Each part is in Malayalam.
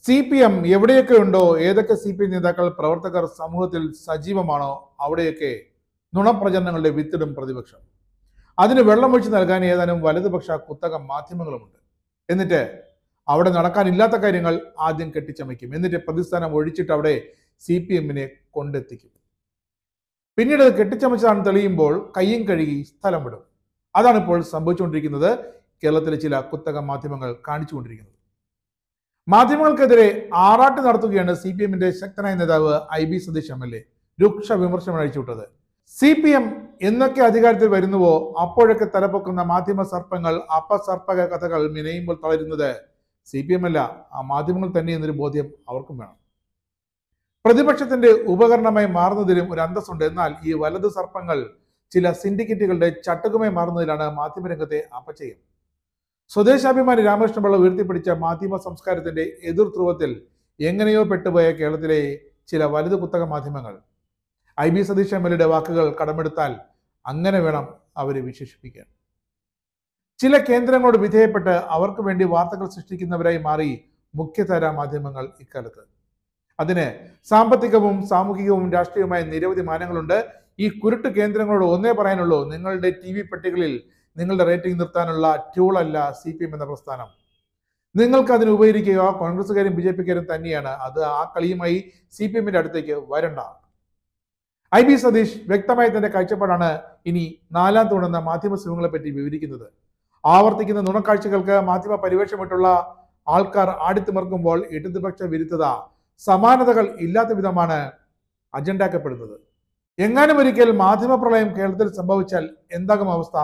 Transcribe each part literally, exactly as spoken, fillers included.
സി പി എം എവിടെയൊക്കെ ഉണ്ടോ, ഏതൊക്കെ സി പി എം നേതാക്കൾ പ്രവർത്തകർ സമൂഹത്തിൽ സജീവമാണോ അവിടെയൊക്കെ നുണപ്രചരണങ്ങളുടെ വിത്തിടും പ്രതിപക്ഷം. അതിന് വെള്ളമൊഴിച്ച് നൽകാൻ ഏതാനും വലതുപക്ഷ കുത്തക മാധ്യമങ്ങളുമുണ്ട്. എന്നിട്ട് അവിടെ നടക്കാനില്ലാത്ത കാര്യങ്ങൾ ആദ്യം കെട്ടിച്ചമയ്ക്കും. എന്നിട്ട് പ്രതിസ്ഥാനം ഒഴിച്ചിട്ട് അവിടെ സി പി എമ്മിനെ കൊണ്ടെത്തിക്കും. പിന്നീട് കെട്ടിച്ചമച്ചതാണെന്ന് തെളിയുമ്പോൾ കയ്യും കഴുകി സ്ഥലം വിടും. അതാണ് ഇപ്പോൾ സംഭവിച്ചുകൊണ്ടിരിക്കുന്നത്. കേരളത്തിലെ ചില കുത്തക മാധ്യമങ്ങൾ കാണിച്ചുകൊണ്ടിരിക്കുന്നത്. മാധ്യമങ്ങൾക്കെതിരെ ആറാട്ട് നടത്തുകയാണ് സി പി എമ്മിന്റെ ശക്തനായ നേതാവ് I B Sathish M L A. രൂക്ഷ വിമർശനം അഴിച്ചുവിട്ടത്. സി പി എം എന്നൊക്കെ അധികാരത്തിൽ വരുന്നുവോ അപ്പോഴൊക്കെ തലപ്പൊക്കുന്ന മാധ്യമ സർപ്പങ്ങൾ അപസർപ്പക കഥകൾ മിനയുമ്പോൾ തളരുന്നത് സി പി എം അല്ല, ആ മാധ്യമങ്ങൾ തന്നെ എന്നൊരു ബോധ്യം അവർക്കും വേണം. പ്രതിപക്ഷത്തിന്റെ ഉപകരണമായി മാറുന്നതിലും ഒരു അന്തസ്സുണ്ട്. എന്നാൽ ഈ വലതു സർപ്പങ്ങൾ ചില സിൻഡിക്കേറ്റുകളുടെ ചട്ടുകമായി മാറുന്നതിലാണ് മാധ്യമരംഗത്തെ അപചയം. സ്വദേശാഭിമാനി രാമകൃഷ്ണപിള്ള ഉയർത്തിപ്പിടിച്ച മാധ്യമ സംസ്കാരത്തിന്റെ എതിർ ധ്രുവത്തിൽ എങ്ങനെയോ പെട്ടുപോയ കേരളത്തിലെ ചില വലതു കുത്തക മാധ്യമങ്ങൾ I B Sathish M L എയുടെ വാക്കുകൾ കടമെടുത്താൽ അങ്ങനെ വേണം അവരെ വിശേഷിപ്പിക്കാൻ. ചില കേന്ദ്രങ്ങളോട് വിധേയപ്പെട്ട് അവർക്ക് വേണ്ടി വാർത്തകൾ സൃഷ്ടിക്കുന്നവരായി മാറി മുഖ്യധാരാ മാധ്യമങ്ങൾ ഇക്കാലത്ത്. അതിന് സാമ്പത്തികവും സാമൂഹികവും രാഷ്ട്രീയവുമായ നിരവധി മാനങ്ങളുണ്ട്. ഈ കുരുട്ട് കേന്ദ്രങ്ങളോട് ഒന്നേ പറയാനുള്ളൂ, നിങ്ങളുടെ ടി വി പെട്ടികളിൽ നിങ്ങളുടെ റേറ്റിംഗ് നിർത്താനുള്ള ട്യൂളല്ല സി പി എം എന്ന പ്രസ്ഥാനം. നിങ്ങൾക്ക് അതിന് ഉപകരിക്കുക കോൺഗ്രസുകാരും ബി ജെ പിക്കാരും തന്നെയാണ്. അത് ആ കളിയുമായി സി പി എമ്മിന്റെ അടുത്തേക്ക് വരണ്ട. ഐ ബി സതീഷ് വ്യക്തമായി തന്റെ കാഴ്ചപ്പാടാണ് ഇനി നാലാം തൂണെന്ന മാധ്യമ സിംഹങ്ങളെ പറ്റി വിവരിക്കുന്നത്. ആവർത്തിക്കുന്ന നുണക്കാഴ്ചകൾക്ക് മാധ്യമ പരിവേഷമിട്ടുള്ള ആൾക്കാർ ആടിത്തിമർക്കുമ്പോൾ ഇടതുപക്ഷ വിരുദ്ധത സമാനതകൾ ഇല്ലാത്ത വിധമാണ് അജണ്ടാക്കപ്പെടുന്നത്. എങ്ങാനും ഒരിക്കൽ മാധ്യമ പ്രളയം കേരളത്തിൽ സംഭവിച്ചാൽ എന്താകും അവസ്ഥ?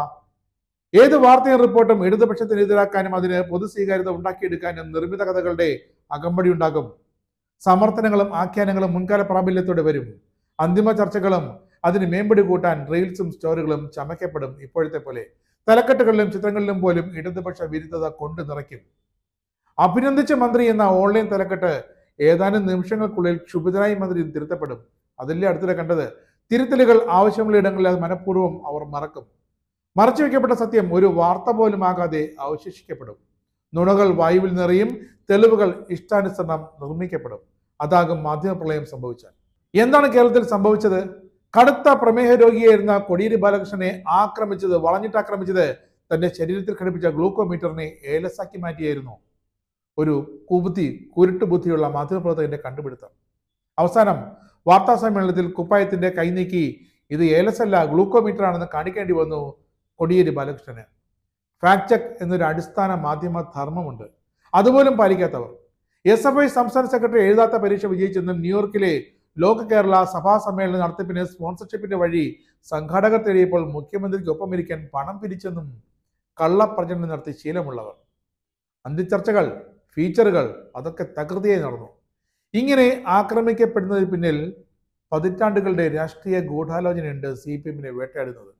ഏത് വാർത്തയും റിപ്പോർട്ടും ഇടതുപക്ഷത്തിനെതിരാക്കാനും അതിന് പൊതു സ്വീകാര്യത ഉണ്ടാക്കിയെടുക്കാനും നിർമ്മിത കഥകളുടെ അകമ്പടി ഉണ്ടാകും. സമർത്ഥനങ്ങളും ആഖ്യാനങ്ങളും മുൻകാല പ്രാബല്യത്തോടെ വരും. അന്തിമ ചർച്ചകളും അതിന് മേമ്പടി കൂട്ടാൻ റീൽസും സ്റ്റോറികളും ചമയ്ക്കപ്പെടും. ഇപ്പോഴത്തെ പോലെ തലക്കെട്ടുകളിലും ചിത്രങ്ങളിലും പോലും ഇടതുപക്ഷ വിരുദ്ധത കൊണ്ടു നിറയ്ക്കും. അഭിനന്ദിച്ച മന്ത്രി എന്ന ഓൺലൈൻ തലക്കെട്ട് ഏതാനും നിമിഷങ്ങൾക്കുള്ളിൽ ക്ഷുഭിതനായി മന്ത്രി തിരുത്തപ്പെടും. അതല്ലേ അടുത്തിടെ കണ്ടത്. തിരുത്തലുകൾ ആവശ്യമുള്ള ഇടങ്ങളിൽ അത് മനഃപൂർവ്വം അവർ മറക്കും. മറച്ചു വെക്കപ്പെട്ട സത്യം ഒരു വാർത്ത പോലും ആകാതെ അവശേഷിക്കപ്പെടും. നുണകൾ വായുവിൽ നിറയും. തെളിവുകൾ ഇഷ്ടാനുസരണം നിർമ്മിക്കപ്പെടും. അതാകും മാധ്യമ പ്രളയം സംഭവിച്ചാൽ. എന്താണ് കേരളത്തിൽ സംഭവിച്ചത്? കടുത്ത പ്രമേഹ രോഗിയായിരുന്ന കോടിയേരി ബാലകൃഷ്ണനെ ആക്രമിച്ചത് വളഞ്ഞിട്ട് ആക്രമിച്ചത് തന്റെ ശരീരത്തിൽ ഘടിപ്പിച്ച ഗ്ലൂക്കോമീറ്ററിനെ ഏലസാക്കി മാറ്റിയായിരുന്നു. ഒരു കുബുദ്ധി കുരുട്ടുബുദ്ധിയുള്ള മാധ്യമപ്രവർത്തകന്റെ കണ്ടുപിടുത്തം. അവസാനം വാർത്താ സമ്മേളനത്തിൽ കുപ്പായത്തിന്റെ കൈനീക്കി ഇത് ഏലസല്ല ഗ്ലൂക്കോമീറ്റർ ആണെന്ന് കാണിക്കേണ്ടി വന്നു കോടിയേരി ബാലകൃഷ്ണന്. ഫാക്ട് ചെക്ക് എന്നൊരു അടിസ്ഥാന മാധ്യമ ധർമ്മമുണ്ട്. അതുപോലും പാലിക്കാത്തവർ. എസ് എഫ് ഐ സംസ്ഥാന സെക്രട്ടറി എഴുതാത്ത പരീക്ഷ വിജയിച്ചെന്നും ന്യൂയോർക്കിലെ ലോക കേരള സഭാ സമ്മേളന നടത്തിപ്പിന് സ്പോൺസർഷിപ്പിന്റെ വഴി സംഘാടകർ തേടിയപ്പോൾ മുഖ്യമന്ത്രിക്കൊപ്പം ഇരിക്കാൻ പണം പിരിച്ചെന്നും കള്ളപ്രചരണം നടത്തി ശീലമുള്ളവർ. അന്തിച്ചർച്ചകൾ, ഫീച്ചറുകൾ അതൊക്കെ തകൃതിയായി നടന്നു. ഇങ്ങനെ ആക്രമിക്കപ്പെടുന്നതിന് പിന്നിൽ പതിറ്റാണ്ടുകളുടെ രാഷ്ട്രീയ ഗൂഢാലോചനയുണ്ട് സി പി എമ്മിനെ വേട്ടയാടുന്നത്.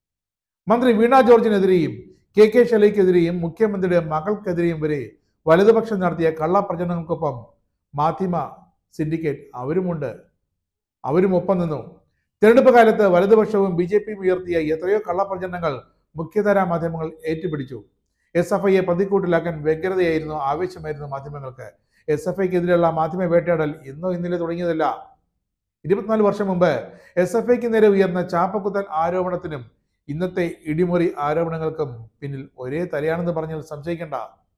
മന്ത്രി വീണ ജോർജിനെതിരെയും കെ കെ ശൈലജയ്ക്കെതിരെയും മുഖ്യമന്ത്രിയുടെ മകൾക്കെതിരെയും വരെ വലതുപക്ഷം നടത്തിയ കള്ളപ്രചരണങ്ങൾക്കൊപ്പം മാധ്യമ സിൻഡിക്കേറ്റ് അവരുമുണ്ട്. അവരും ഒപ്പം നിന്നു. തെരഞ്ഞെടുപ്പ് കാലത്ത് വലതുപക്ഷവും ബി ജെ പിയും ഉയർത്തിയ എത്രയോ കള്ളപ്രചരണങ്ങൾ മുഖ്യധാരാ മാധ്യമങ്ങൾ ഏറ്റുപിടിച്ചു. എസ് എഫ് ഐയെ പ്രതിക്കൂട്ടിലാക്കാൻ വ്യഗ്രതയായിരുന്നു, ആവേശമായിരുന്നു മാധ്യമങ്ങൾക്ക്. എസ് എഫ് ഐക്കെതിരെയുള്ള മാധ്യമ വേട്ടയാടൽ ഇന്നോ ഇന്നലെ തുടങ്ങിയതല്ല. ഇരുപത്തിനാല് വർഷം മുമ്പ് എസ് എഫ് ഐക്ക് നേരെ ഉയർന്ന ചാപ്പക്കുത്തൽ ആരോപണത്തിനും ഇന്നത്തെ ഇടിമുറി ആരോപണങ്ങൾക്കും പിന്നിൽ ഒരേ തലയാണെന്ന് പറഞ്ഞാൽ സംശയിക്കേണ്ട.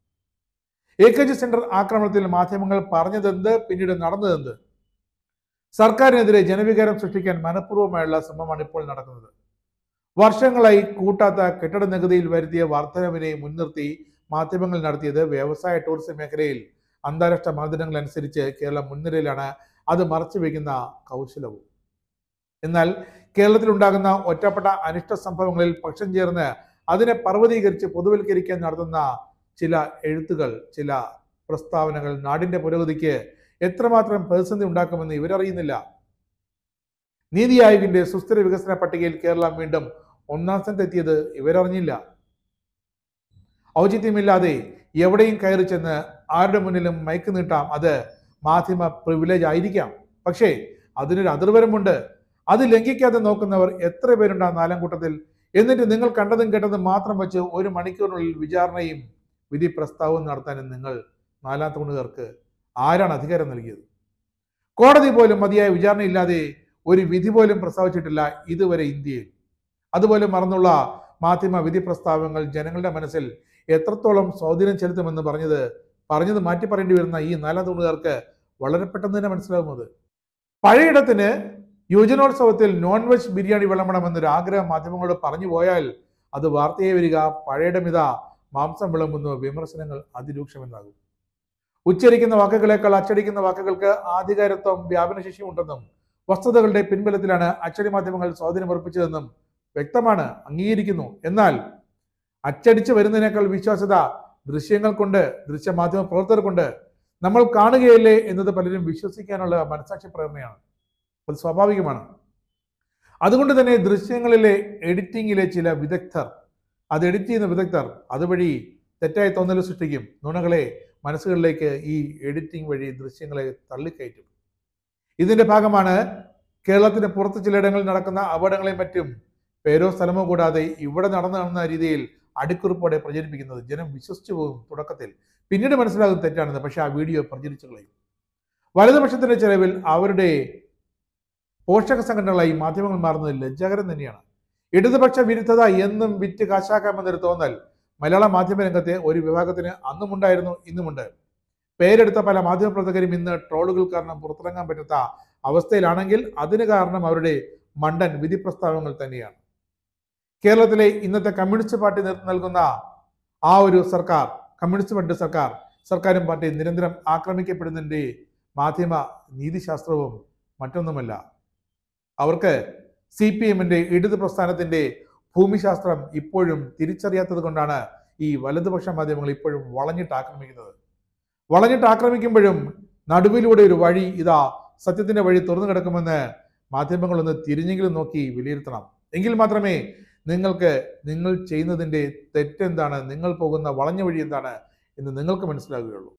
എ കെ ജി സെന്റർ ആക്രമണത്തിൽ മാധ്യമങ്ങൾ പറഞ്ഞതെന്ത്, പിന്നീട് നടന്നതെന്ത്? സർക്കാരിനെതിരെ ജനവികാരം സൃഷ്ടിക്കാൻ മനഃപൂർവ്വമായുള്ള ശ്രമമാണ് ഇപ്പോൾ നടക്കുന്നത്. വർഷങ്ങളായി കൂട്ടാത്ത കെട്ടിട നികുതിയിൽ വരുത്തിയ വർധനവിനെ മുൻനിർത്തി മാധ്യമങ്ങൾ നടത്തിയത് വ്യവസായ ടൂറിസം മേഖലയിൽ അന്താരാഷ്ട്ര മാനദണ്ഡങ്ങൾ അനുസരിച്ച് കേരളം മുൻനിരയിലാണ്. അത് മറച്ചു വയ്ക്കുന്ന കൗശലവും. എന്നാൽ കേരളത്തിൽ ഉണ്ടാകുന്ന ഒറ്റപ്പെട്ട അനിഷ്ട സംഭവങ്ങളിൽ പക്ഷം ചേർന്ന് അതിനെ പർവ്വതീകരിച്ച് പൊതുവൽക്കരിക്കാൻ നടത്തുന്ന ചില എഴുത്തുകൾ, ചില പ്രസ്താവനകൾ നാടിന്റെ പുരോഗതിക്ക് എത്രമാത്രം പ്രതിസന്ധി ഉണ്ടാക്കുമെന്ന് ഇവരറിയുന്നില്ല. നീതി ആയോഗിന്റെ സുസ്ഥിര വികസന പട്ടികയിൽ കേരളം വീണ്ടും ഒന്നാം സ്ഥാനത്തെത്തിയത് ഇവരറിഞ്ഞില്ല. ഔചിത്യമില്ലാതെ എവിടെയും കയറി ചെന്ന് ആരുടെ മുന്നിലും മൈക്ക് നീട്ടാം. അത് മാധ്യമ പ്രിവിലേജ് ആയിരിക്കാം. പക്ഷേ അതിനൊരു അതിർവരമുണ്ട്. അത് ലംഘിക്കാതെ നോക്കുന്നവർ എത്ര പേരുണ്ട് ആ നാലാം കൂട്ടത്തിൽ? എന്നിട്ട് നിങ്ങൾ കണ്ടതും കേട്ടതും മാത്രം വെച്ച് ഒരു മണിക്കൂറിനുള്ളിൽ വിചാരണയും വിധി പ്രസ്താവവും നടത്താനും നിങ്ങൾ നാലാം തൂണുകാർക്ക് ആരാണ് അധികാരം നൽകിയത്? കോടതി പോലും മതിയായ വിചാരണയില്ലാതെ ഒരു വിധി പോലും പ്രസ്താവിച്ചിട്ടില്ല ഇതുവരെ ഇന്ത്യയിൽ. അതുപോലെ മറന്നുള്ള മാധ്യമ വിധി പ്രസ്താവങ്ങൾ ജനങ്ങളുടെ മനസ്സിൽ എത്രത്തോളം സ്വാധീനം ചെലുത്തുമെന്ന് പറഞ്ഞത് പറഞ്ഞത് മാറ്റി പറയേണ്ടി വരുന്ന ഈ നാലാം തൂണുകാർക്ക് വളരെ പെട്ടെന്ന് തന്നെ മനസ്സിലാകുന്നത്. പഴയിടത്തിന് യുവജനോത്സവത്തിൽ നോൺ വെജ് ബിരിയാണി വിളമ്പണമെന്നൊരു ആഗ്രഹം മാധ്യമങ്ങളോട് പറഞ്ഞു പോയാൽ അത് വാർത്തയെ വരിക പഴയിടമിത മാംസം വിളമ്പുന്ന വിമർശനങ്ങൾ അതിരൂക്ഷമെന്നാകും. ഉച്ചരിക്കുന്ന വാക്കുകളേക്കാൾ അച്ചടിക്കുന്ന വാക്കുകൾക്ക് ആധികാരത്വം വ്യാപനശേഷി ഉണ്ടെന്നും വസ്തുതകളുടെ പിൻബലത്തിലാണ് അച്ചടി മാധ്യമങ്ങൾ സ്വാധീനമർപ്പിച്ചതെന്നും വ്യക്തമാണ്, അംഗീകരിക്കുന്നു. എന്നാൽ അച്ചടിച്ച് വരുന്നതിനേക്കാൾ വിശ്വാസ്യത ദൃശ്യങ്ങൾ കൊണ്ട്, ദൃശ്യമാധ്യമ പ്രവർത്തകർ കൊണ്ട് നമ്മൾ കാണുകയല്ലേ എന്നത് പലരും വിശ്വസിക്കാനുള്ള മനസാക്ഷി പ്രേരണയാണ്. അത് സ്വാഭാവികമാണ്. അതുകൊണ്ട് തന്നെ ദൃശ്യങ്ങളിലെ എഡിറ്റിങ്ങിലെ ചില വിദഗ്ധർ, അത് എഡിറ്റ് ചെയ്യുന്ന വിദഗ്ധർ അതുവഴി തെറ്റായ തോന്നൽ സൃഷ്ടിക്കും. നുണകളെ മനസ്സുകളിലേക്ക് ഈ എഡിറ്റിംഗ് വഴി ദൃശ്യങ്ങളെ തള്ളിക്കയറ്റും. ഇതിന്റെ ഭാഗമാണ് കേരളത്തിന് പുറത്ത് ചിലയിടങ്ങളിൽ നടക്കുന്ന അപകടങ്ങളെയും മറ്റും പേരോ സ്ഥലമോ കൂടാതെ ഇവിടെ നടന്നു കാണുന്ന രീതിയിൽ അടിക്കുറിപ്പോടെ പ്രചരിപ്പിക്കുന്നത്. ജനം വിശ്വസിച്ചു പോകും തുടക്കത്തിൽ, പിന്നീട് മനസ്സിലാകും തെറ്റാണെന്ന്. പക്ഷെ ആ വീഡിയോ പ്രചരിച്ചു കളയും. വലതുപക്ഷത്തിന്റെ ചെലവിൽ അവരുടെ പോഷക സംഘടനകളായി മാധ്യമങ്ങൾ മാറുന്നത് ലജ്ജാകരം തന്നെയാണ്. ഇടതുപക്ഷ വിരുദ്ധത എന്നും വിറ്റ് കാശാക്കാമെന്നൊരു തോന്നൽ മലയാള മാധ്യമ രംഗത്തെ ഒരു വിഭാഗത്തിന് അന്നുമുണ്ടായിരുന്നു, ഇന്നുമുണ്ട്. പേരെടുത്ത പല മാധ്യമ പ്രവർത്തകരും ഇന്ന് ട്രോളുകൾ കാരണം പുറത്തിറങ്ങാൻ പറ്റാത്ത അവസ്ഥയിലാണെങ്കിൽ അതിന് കാരണം അവരുടെ മണ്ടൻ വിധി പ്രസ്താവങ്ങൾ തന്നെയാണ്. കേരളത്തിലെ ഇന്നത്തെ കമ്മ്യൂണിസ്റ്റ് പാർട്ടി നേതൃത്വം നൽകുന്ന ആ ഒരു സർക്കാർ, കമ്മ്യൂണിസ്റ്റ് പാർട്ടി സർക്കാർ സർക്കാരും പാർട്ടിയും നിരന്തരം ആക്രമിക്കപ്പെടുന്നതിൻ്റെ മാധ്യമ നീതിശാസ്ത്രവും മറ്റൊന്നുമല്ല. അവർക്ക് സി പി എമ്മിന്റെ ഇടത് പ്രസ്ഥാനത്തിന്റെ ഭൂമിശാസ്ത്രം ഇപ്പോഴും തിരിച്ചറിയാത്തത് കൊണ്ടാണ് ഈ വലതുപക്ഷ മാധ്യമങ്ങൾ ഇപ്പോഴും വളഞ്ഞിട്ട് ആക്രമിക്കുന്നത്. വളഞ്ഞിട്ട് ആക്രമിക്കുമ്പോഴും നടുവിലൂടെ ഒരു വഴി, ഇതാ സത്യത്തിന്റെ വഴി തുറന്നു കിടക്കുമെന്ന് മാധ്യമങ്ങളൊന്ന് തിരിഞ്ഞെങ്കിലും നോക്കി വിലയിരുത്തണം. എങ്കിൽ മാത്രമേ നിങ്ങൾക്ക് നിങ്ങൾ ചെയ്യുന്നതിൻ്റെ തെറ്റെന്താണ്, നിങ്ങൾ പോകുന്ന വളഞ്ഞ വഴി എന്താണ് എന്ന് നിങ്ങൾക്ക് മനസ്സിലാകുകയുള്ളൂ.